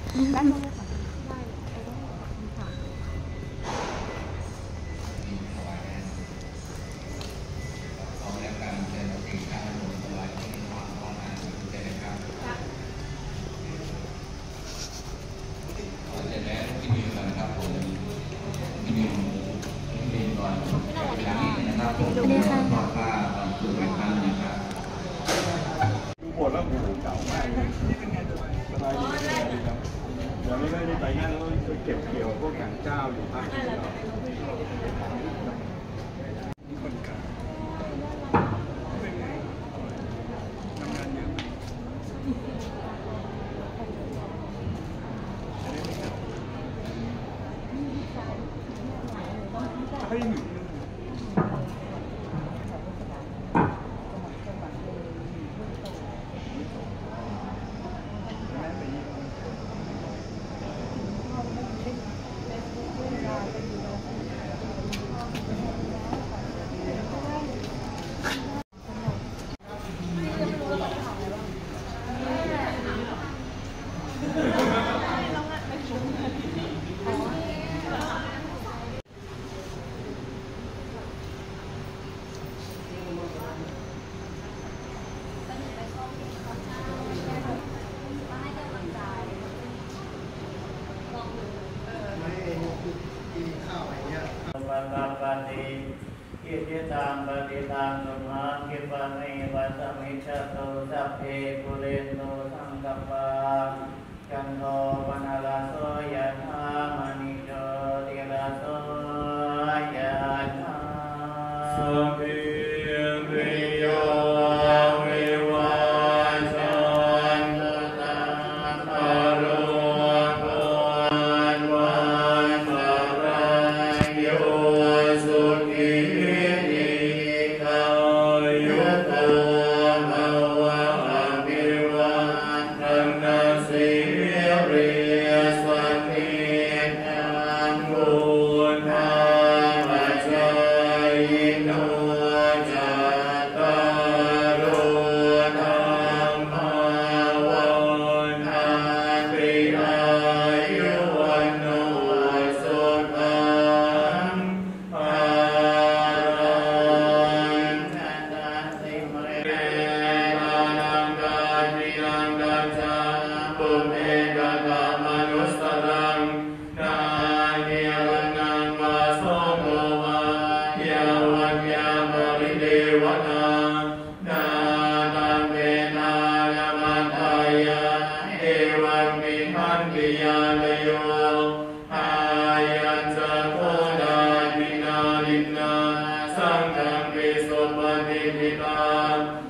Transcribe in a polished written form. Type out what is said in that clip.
ด้านโน้นเลยค่ะปวดแล้วหูเก่ามากสบายดีครับเดี๋ยวนี้ก็ได้ไปงานแล้วก็เก็บเกี่ยวพวกหนังเจ้าอยู่ภาคเหนือนี่คนกลางเป็นไงทำงานเยอะไหมให้หนึ่งปฏิกิจตังปฏิตังสุมาคิปะเมวัสมิชโตสัพเพปุเรนโตสังกปาจันโทปนะลาโสยะถามณิโชติลาโสยะถาสัพเพริโยวิวัชชันตุสัพพะโรโควันตรายโยสุขีติกายุโกภวะอภิวัตนาสิริสติจันโกธาปัจจายโนจัตตารโอธรรมวันติอายุวันโนสุขังภาลังทันตัสสิมะเรมานังกาจินังกัจจาปุเมกะตามนุสสรังนาเนียรนังวาโสโกวายาวัญญาบริเดวนานาตัมเมนาลมัตถายาเอวังมิหันติยานโยอายัญจะโคดาปินาลินาสังฆังวิสุปฏิปิตา